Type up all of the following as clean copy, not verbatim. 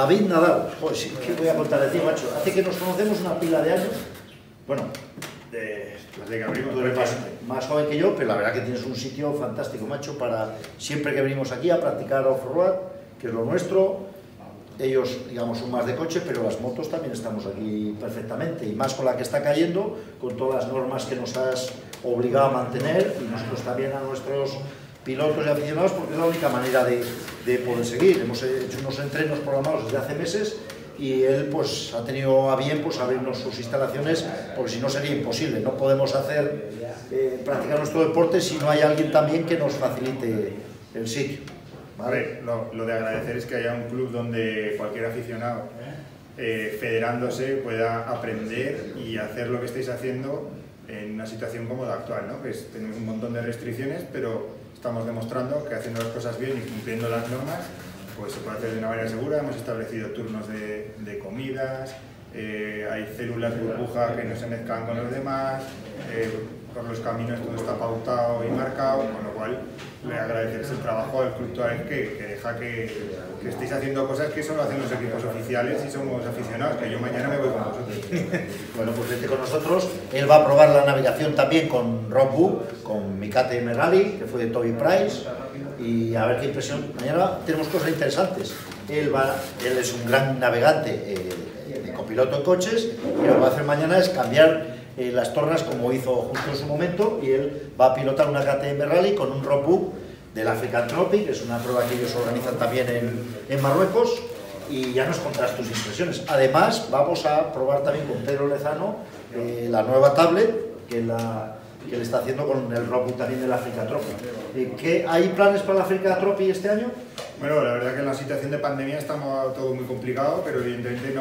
David Nadal, joder, ¿qué voy a contar de ti, macho? Hace que nos conocemos una pila de años. Bueno, tú eres más joven que yo, pero la verdad que tienes un sitio fantástico, macho, para siempre que venimos aquí a practicar off-road, que es lo nuestro. Ellos, digamos, son más de coche, pero las motos también estamos aquí perfectamente, y más con la que está cayendo, con todas las normas que nos has obligado a mantener, y nosotros también a nuestros pilotos y aficionados, porque es la única manera de poder seguir. Hemos hecho unos entrenos programados desde hace meses, y él pues ha tenido a bien pues abrirnos sus instalaciones, porque si no sería imposible. No podemos hacer practicar nuestro deporte si no hay alguien también que nos facilite el sitio. ¿Vale? Lo de agradecer es que haya un club donde cualquier aficionado federándose pueda aprender y hacer lo que estáis haciendo en una situación como la actual, ¿no? Pues tenemos un montón de restricciones, pero estamos demostrando que haciendo las cosas bien y cumpliendo las normas, pues se puede hacer de una manera segura. Hemos establecido turnos de comidas, hay células burbuja que no se mezclan con los demás, por los caminos todo está pautado y marcado, con lo cual le agradeceros el trabajo al Club Touareg que deja que estéis haciendo cosas que solo hacen los equipos oficiales y somos aficionados, que yo mañana me voy con vosotros. Bueno, pues vete con nosotros. Él va a probar la navegación también con Rockbook, con mi KTM Rally, que fue de Toby Price, y a ver qué impresión. Mañana tenemos cosas interesantes. Él es un gran navegante de copiloto en coches, y lo que va a hacer mañana es cambiar las tornas como hizo justo en su momento, y él va a pilotar una KTM Rally con un Rockbook del African Tropic, que es una prueba que ellos organizan también en Marruecos, y ya nos contarás tus impresiones. Además, vamos a probar también con Pedro Lezano la nueva tablet que le está haciendo con el Rockbook también del African Tropic. ¿Hay planes para el African Tropic este año? Bueno, la verdad que en la situación de pandemia estamos todo muy complicado, pero evidentemente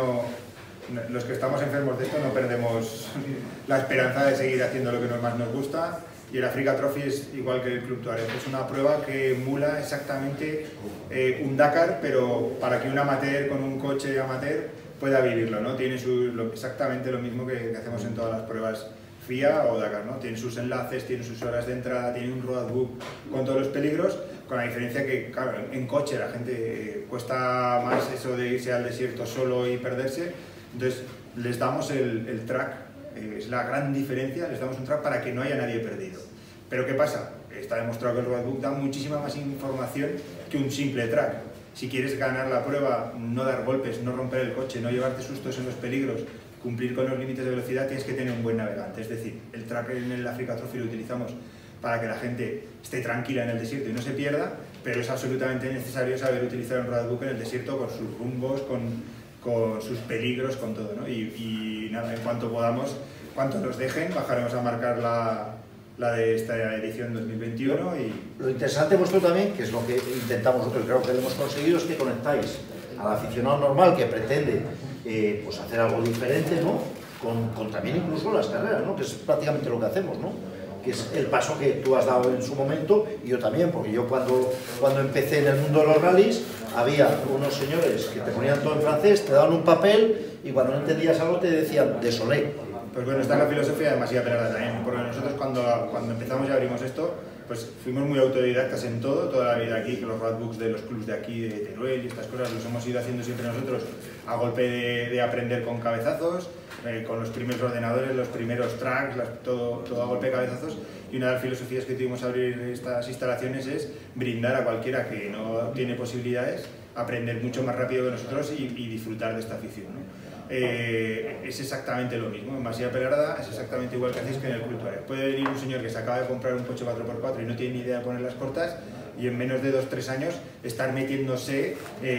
los que estamos enfermos de esto no perdemos la esperanza de seguir haciendo lo que más nos gusta, y el Africa Trophy es igual que el Club Touareg, es una prueba que emula exactamente un Dakar, pero para que un amateur con un coche amateur pueda vivirlo, ¿no? Tiene exactamente lo mismo que hacemos en todas las pruebas FIA o Dakar, ¿no? Tiene sus enlaces, tiene sus horas de entrada, tiene un roadbook con todos los peligros, con la diferencia que, claro, en coche la gente cuesta más eso de irse al desierto solo y perderse. Entonces les damos el track, es la gran diferencia, les damos un track para que no haya nadie perdido. Pero ¿qué pasa? Está demostrado que el roadbook da muchísima más información que un simple track. Si quieres ganar la prueba, no dar golpes, no romper el coche, no llevarte sustos en los peligros, cumplir con los límites de velocidad, tienes que tener un buen navegante. Es decir, el track en el Africa Trophy lo utilizamos para que la gente esté tranquila en el desierto y no se pierda, pero es absolutamente necesario saber utilizar un roadbook en el desierto con sus rumbos, con sus peligros, con todo, ¿no? Y nada, en cuanto podamos, cuanto nos dejen, bajaremos a marcar la de esta edición 2021. Y lo interesante vuestro también, que es lo que intentamos nosotros, creo que lo hemos conseguido, es que conectáis al aficionado normal que pretende pues hacer algo diferente, ¿no? Con también incluso las carreras, ¿no? Que es prácticamente lo que hacemos, ¿no? Que es el paso que tú has dado en su momento, y yo también, porque yo cuando empecé en el mundo de los rallies, había unos señores que te ponían todo en francés, te daban un papel, y cuando no entendías algo te decían désolé. Pues bueno, esta es la filosofía de Masía Peralta también, porque nosotros cuando empezamos y abrimos esto, pues fuimos muy autodidactas en todo, toda la vida aquí, que los roadbooks de los clubs de aquí, de Teruel y estas cosas, los hemos ido haciendo siempre nosotros a golpe de aprender con cabezazos, con los primeros ordenadores, los primeros tracks, todo a golpe de cabezazos. Y una de las filosofías que tuvimos a abrir estas instalaciones es brindar a cualquiera que no tiene posibilidades aprender mucho más rápido que nosotros y disfrutar de esta afición, ¿no? Es exactamente lo mismo. En Masía Peralta es exactamente igual que hacéis que en el Club Touareg. Puede venir un señor que se acaba de comprar un coche 4x4 y no tiene ni idea de poner las portas, y en menos de 2-3 años estar metiéndose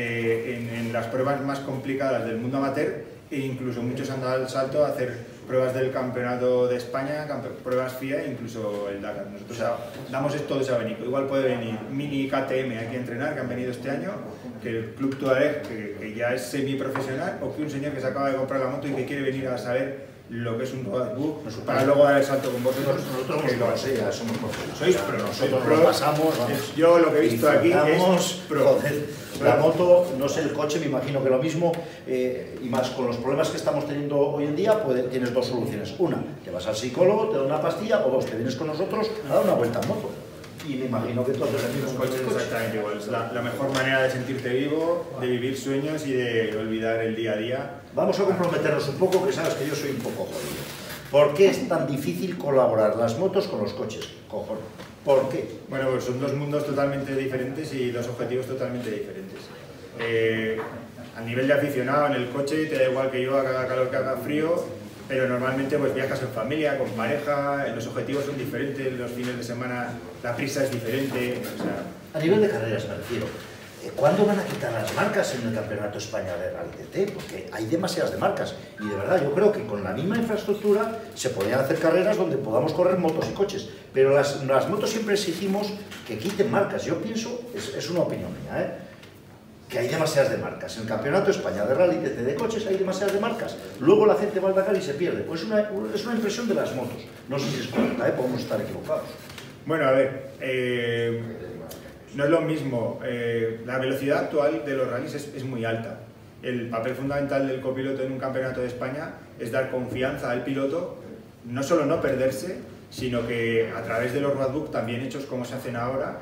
en las pruebas más complicadas del mundo amateur, e incluso muchos han dado el salto a hacer pruebas del Campeonato de España, pruebas FIA e incluso el Dakar. Nosotros damos todo ese abanico. Igual puede venir Mini KTM aquí a entrenar, que han venido este año, que el Club Touareg, que ya es semiprofesional, o que un señor que se acaba de comprar la moto y que quiere venir a saber lo que es un roadbook para luego dar el salto con vosotros. Nosotros ya somos profesionales. Sois pro, nosotros lo pasamos, vamos. Yo lo que he visto aquí es pro. La moto, no sé, el coche, me imagino que lo mismo, y más con los problemas que estamos teniendo hoy en día, tienes dos soluciones. Una, te vas al psicólogo, te da una pastilla, o dos, te vienes con nosotros a dar una vuelta en moto. y me imagino que todos los mismos coches exactamente igual. Es la mejor manera de sentirte vivo, de vivir sueños y de olvidar el día a día. Vamos a comprometernos un poco, que sabes que yo soy un poco jodido. ¿Por qué es tan difícil colaborar las motos con los coches? Cojones. ¿Por qué? Bueno, pues son dos mundos totalmente diferentes y dos objetivos totalmente diferentes. A nivel de aficionado, en el coche te da igual que yo haga calor que haga frío, pero normalmente pues viajas en familia, con pareja, los objetivos son diferentes, los fines de semana la prisa es diferente. O sea... A nivel de carreras me refiero. ¿Cuándo van a quitar las marcas en el Campeonato España de Rally TT? Porque hay demasiadas de marcas y de verdad yo creo que con la misma infraestructura se podrían hacer carreras donde podamos correr motos y coches, pero las motos siempre exigimos que quiten marcas. Yo pienso, es una opinión mía, que hay demasiadas de marcas. En el Campeonato España de Rally TT de coches hay demasiadas de marcas. Luego la gente va al Dakar y se pierde. Pues es una impresión de las motos. No sé si es correcta, podemos estar equivocados. Bueno, a ver... no es lo mismo, la velocidad actual de los rallies es muy alta. El papel fundamental del copiloto en un campeonato de España es dar confianza al piloto, no solo no perderse, sino que a través de los roadbook también hechos como se hacen ahora,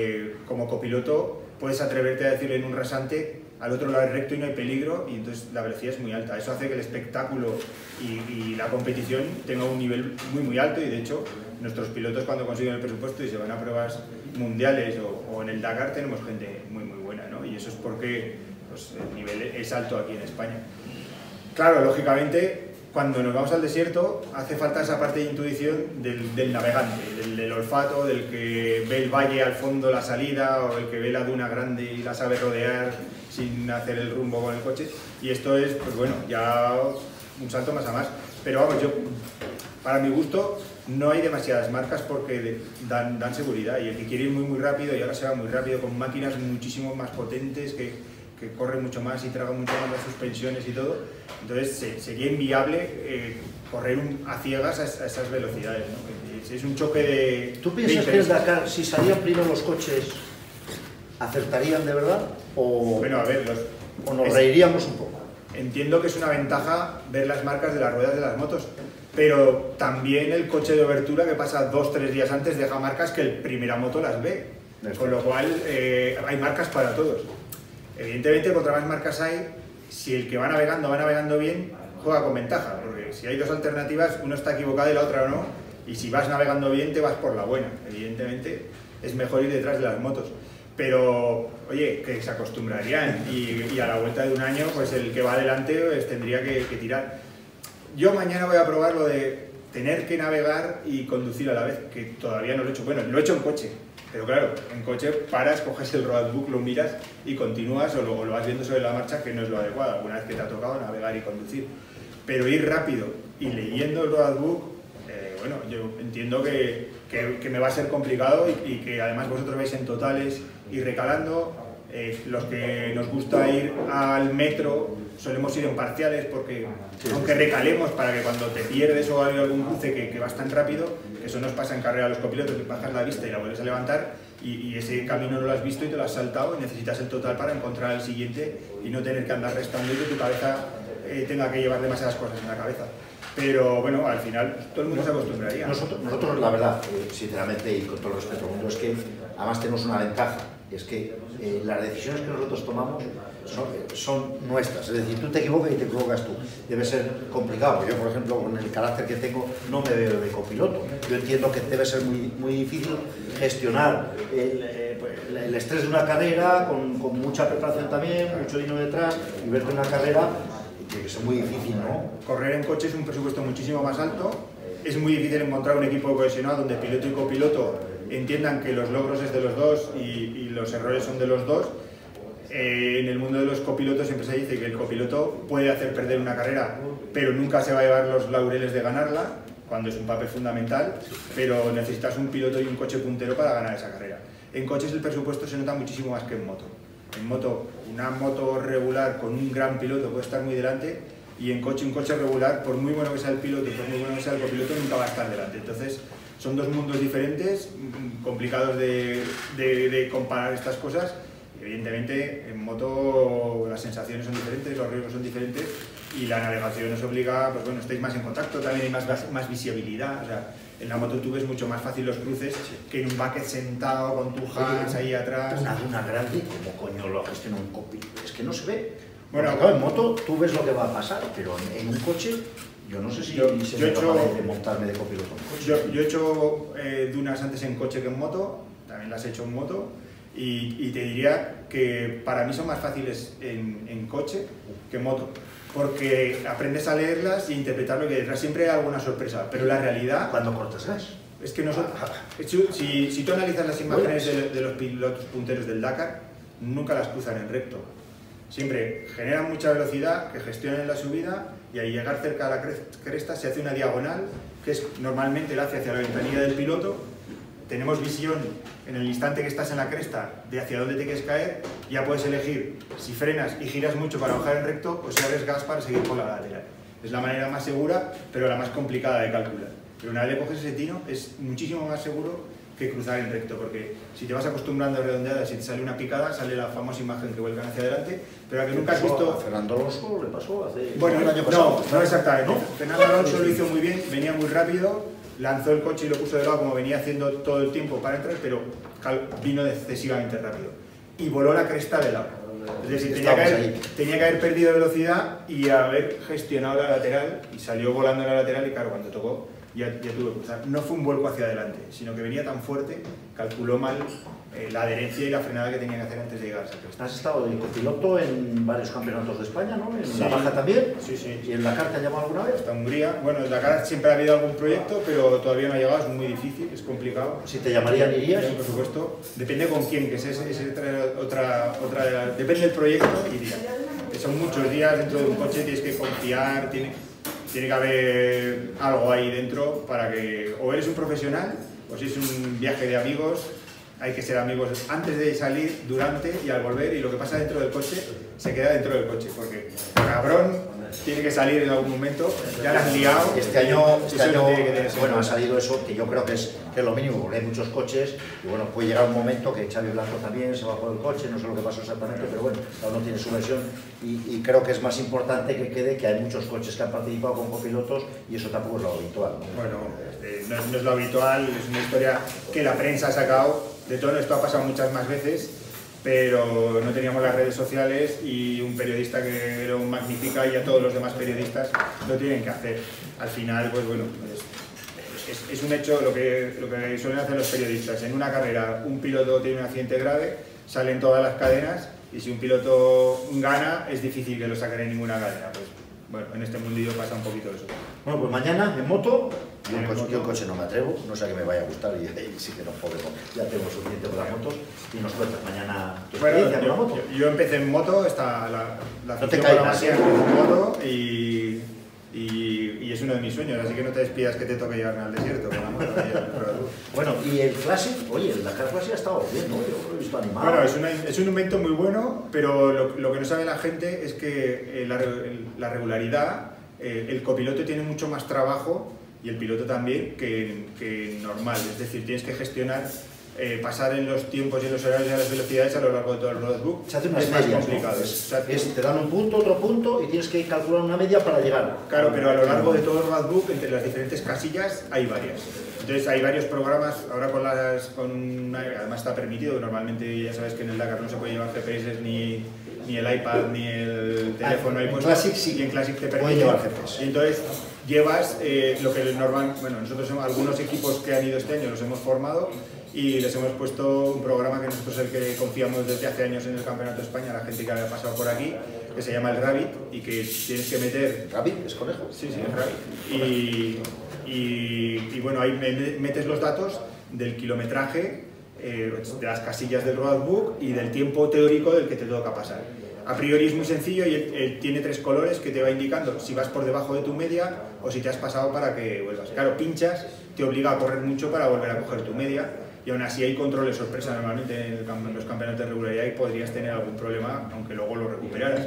como copiloto puedes atreverte a decirle en un rasante al otro lado es recto y no hay peligro, y entonces la velocidad es muy alta. Eso hace que el espectáculo y la competición tenga un nivel muy alto, y de hecho nuestros pilotos cuando consiguen el presupuesto y se van a pruebas mundiales o en el Dakar tenemos gente muy buena, ¿no? Y eso es porque pues, el nivel es alto aquí en España. Claro, lógicamente, cuando nos vamos al desierto hace falta esa parte de intuición del navegante, del olfato, del que ve el valle al fondo, la salida, o el que ve la duna grande y la sabe rodear sin hacer el rumbo con el coche. Y esto es, pues bueno, ya un salto más a más. Pero vamos, yo, para mi gusto, no hay demasiadas marcas porque dan seguridad, y el que quiere ir muy rápido, y ahora se va muy rápido con máquinas muchísimo más potentes que corren mucho más y tragan mucho más las suspensiones y todo, entonces sería inviable correr a ciegas a esas velocidades, ¿no? Es un choque de... ¿Tú piensas que el Dakar, si salían primero los coches, acertarían de verdad? O, bueno, a ver, o nos reiríamos un poco. Entiendo que es una ventaja ver las marcas de las ruedas de las motos, pero también el coche de obertura que pasa 2 o 3 días antes deja marcas que el primera moto las ve, con lo cual hay marcas para todos. Evidentemente, contra más marcas hay, si el que va navegando bien, juega con ventaja, porque si hay dos alternativas, uno está equivocado y la otra no, y si vas navegando bien te vas por la buena. Evidentemente es mejor ir detrás de las motos, pero oye, que se acostumbrarían, y a la vuelta de un año pues el que va adelante pues, tendría que tirar. Yo mañana voy a probar lo de tener que navegar y conducir a la vez, que todavía no lo he hecho. Bueno, lo he hecho en coche, pero claro, en coche paras, coges el roadbook, lo miras y continúas, o lo vas viendo sobre la marcha, que no es lo adecuado alguna vez que te ha tocado navegar y conducir. Pero ir rápido y leyendo el roadbook, bueno, yo entiendo que me va a ser complicado, y que además vosotros vais en totales y recalando. Los que nos gusta ir al metro solemos ir en parciales, porque aunque recalemos para que cuando te pierdes o hay algún cruce que vas tan rápido, que eso nos pasa en carrera a los copilotos, que bajas la vista y la vuelves a levantar, y ese camino no lo has visto y te lo has saltado, y necesitas el total para encontrar el siguiente y no tener que andar restando y que tu cabeza tenga que llevar demasiadas cosas en la cabeza. Pero bueno, al final todo el mundo se acostumbraría. Nosotros la verdad, sinceramente y con todo el respeto al mundo, es que además tenemos una ventaja, es que las decisiones que nosotros tomamos son nuestras. Es decir, tú te equivocas y te equivocas tú. Debe ser complicado, porque yo, por ejemplo, con el carácter que tengo, no me veo de copiloto. Yo entiendo que debe ser muy difícil gestionar el estrés de una carrera, con mucha preparación también, mucho dinero detrás, y verte en una carrera, tiene que ser muy difícil, ¿no? Correr en coche es un presupuesto muchísimo más alto. Es muy difícil encontrar un equipo cohesionado donde piloto y copiloto entiendan que los logros es de los dos y los errores son de los dos. En el mundo de los copilotos siempre se dice que el copiloto puede hacer perder una carrera, pero nunca se va a llevar los laureles de ganarla, cuando es un papel fundamental, pero necesitas un piloto y un coche puntero para ganar esa carrera. En coches el presupuesto se nota muchísimo más que en moto. En moto, una moto regular con un gran piloto puede estar muy delante, y en coche, un coche regular, por muy bueno que sea el piloto y por muy bueno que sea el copiloto, nunca va a estar delante. Entonces, son dos mundos diferentes, complicados de comparar estas cosas. Evidentemente, en moto las sensaciones son diferentes, los riesgos son diferentes, y la navegación nos obliga, pues bueno, estáis más en contacto, también hay más visibilidad, o sea, en la moto tú ves mucho más fácil los cruces que en un bucket sentado con tu hands ahí atrás. Una duna grande, ¿cómo coño lo gestiona un copy? Es que no se ve. Bueno, claro, en moto tú ves lo que va a pasar, pero en un coche yo no sé si se me capaz de montarme de copiloto en coche. Yo he hecho dunas antes en coche que en moto, también las he hecho en moto, y te diría que para mí son más fáciles en coche que en moto, porque aprendes a leerlas y interpretar lo que detrás. Siempre hay alguna sorpresa, pero la realidad... ¿Cuándo cortas gas? Es que nosotros... Si tú analizas las imágenes de los pilotos punteros del Dakar, nunca las cruzan en recto. Siempre generan mucha velocidad, que gestionan la subida, y al llegar cerca de la cresta se hace una diagonal, que es normalmente la hacia la ventanilla del piloto. Tenemos visión en el instante que estás en la cresta de hacia dónde te quieres caer, ya puedes elegir si frenas y giras mucho para bajar en recto o si abres gas para seguir por la lateral. Es la manera más segura, pero la más complicada de calcular. Pero una vez le coges ese tino, es muchísimo más seguro que cruzar en recto, porque si te vas acostumbrando a redondeadas y te sale una picada, sale la famosa imagen que vuelcan hacia adelante, pero a que nunca has visto... A Fernando Alonso le pasó hace bueno, un año pasado. No exactamente. ¿No? Fernando Alonso lo hizo muy bien, venía muy rápido, lanzó el coche y lo puso de lado como venía haciendo todo el tiempo para entrar, pero vino excesivamente rápido y voló la cresta de lado. Es decir, tenía que haber perdido velocidad y haber gestionado la lateral, y salió volando en la lateral, y claro, cuando tocó ya tuvo que cruzar. No fue un vuelco hacia adelante, sino que venía tan fuerte, calculó mal la adherencia y la frenada que tenía que hacer antes de llegar a esa cresta. Has estado de copiloto en varios campeonatos de España, ¿no? En la Baja también. Sí, sí. ¿Y en Dakar te han llamado alguna vez? Hasta Hungría. Bueno, en Dakar siempre ha habido algún proyecto, pero todavía no ha llegado, es muy difícil, es complicado. Si te llamarían, irías. Por supuesto, depende con quién, que es otra depende del proyecto, iría. Son muchos días dentro de un coche, tienes que confiar, tiene que haber algo ahí dentro para que o eres un profesional o si es un viaje de amigos, hay que ser amigos antes de salir, durante y al volver, y lo que pasa dentro del coche se queda dentro del coche, porque cabrón tiene que salir en algún momento, ya la has liado. Este año bueno, ha salido eso, que yo creo que es lo mínimo, porque hay muchos coches, y bueno, puede llegar un momento que Xavi Blanco también se bajó del coche, no sé lo que pasó exactamente, pero bueno, cada uno tiene su versión, y creo que es más importante que quede que hay muchos coches que han participado con copilotos, y eso tampoco es lo habitual, ¿no? Bueno, no es lo habitual, es una historia que la prensa ha sacado, de todo esto ha pasado muchas más veces, pero no teníamos las redes sociales y un periodista que lo magnifica, y a todos los demás periodistas lo tienen que hacer. Al final, pues bueno, es un hecho lo que suelen hacer los periodistas. En una carrera, un piloto tiene un accidente grave, salen todas las cadenas, y si un piloto gana, es difícil que lo saquen en ninguna cadena. Pues, bueno, en este mundillo pasa un poquito eso. Bueno, pues mañana en moto, yo en coche no me atrevo, no sé a qué me vaya a gustar, y sí que no podemos, ya tengo suficiente con las motos, y nos cuentas mañana tu experiencia con la moto. Yo empecé en moto, la no te caigas, empecé en moto, y es uno de mis sueños, así que no te despidas que te toque llevarme al desierto con la moto. Bueno, y el Classic, oye, el Dakar Classic ha estado bien, ¿no? Yo lo he visto animado. Bueno, es un invento muy bueno, pero lo que no sabe la gente es que la regularidad, el copiloto tiene mucho más trabajo, y el piloto también, que normal. Es decir, tienes que gestionar, pasar en los tiempos y en los horarios y en las velocidades a lo largo de todo el roadbook. Se hace unas medias, más complicado. ¿no? Te dan un punto, otro punto, y tienes que calcular una media para llegar. Claro, pero a lo largo de todo el roadbook, entre las diferentes casillas, hay varias. Entonces hay varios programas, ahora además está permitido, normalmente ya sabes que en el Dakar no se puede llevar GPS ni el iPad ni el teléfono. En Classic sí, y en Classic te permite puede llevar GPS. Y entonces llevas lo que nosotros algunos equipos que han ido este año los hemos formado, y les hemos puesto un programa que nosotros el que confiamos desde hace años en el Campeonato de España, la gente que había pasado por aquí, que se llama el Rabbit, y que tienes que meter... ¿Rabbit? ¿Es conejo? Sí, el Rabbit. Y bueno, ahí metes los datos del kilometraje, de las casillas del roadbook y del tiempo teórico del que te toca pasar. A priori es muy sencillo, y él tiene 3 colores que te va indicando si vas por debajo de tu media o si te has pasado para que vuelvas. Claro, pinchas, te obliga a correr mucho para volver a coger tu media, y aún así hay controles sorpresa normalmente en los campeonatos de regularidad, y podrías tener algún problema aunque luego lo recuperaras.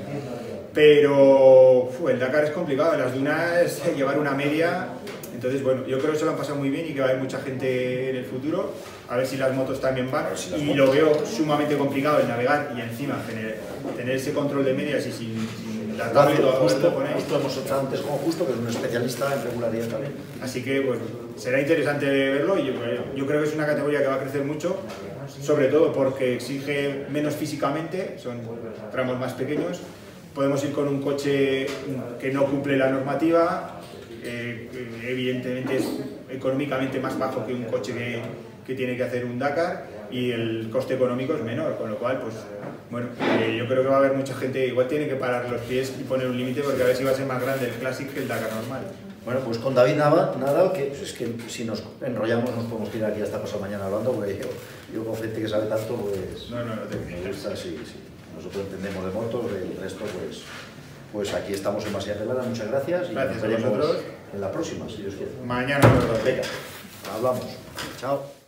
Pero el Dakar es complicado, en las dunas llevar una media. Entonces, bueno, yo creo que se lo han pasado muy bien y que va a haber mucha gente en el futuro, a ver si las motos también van, y lo veo sumamente complicado el navegar y encima tener ese control de medias y sin Justo hemos estado antes con Justo, que es un especialista en regularidad también. Así que pues, será interesante verlo y yo creo que es una categoría que va a crecer mucho, sobre todo porque exige menos físicamente, son tramos más pequeños. Podemos ir con un coche que no cumple la normativa, evidentemente es económicamente más bajo que un coche que tiene que hacer un Dakar y el coste económico es menor, con lo cual, pues bueno, yo creo que va a haber mucha gente, igual tiene que parar los pies y poner un límite porque a ver si va a ser más grande el Classic que el Dakar normal. Bueno, pues con David Nadal, que pues es que si nos enrollamos nos podemos tirar aquí hasta pasado mañana hablando, porque yo con gente que sabe tanto, pues no te me gusta, sí. Nosotros entendemos de motos, el resto, pues aquí estamos en Masía Pelada, muchas gracias y gracias nos veremos en la próxima, si Dios quiere. Mañana nos vemos. Venga, hablamos. Chao.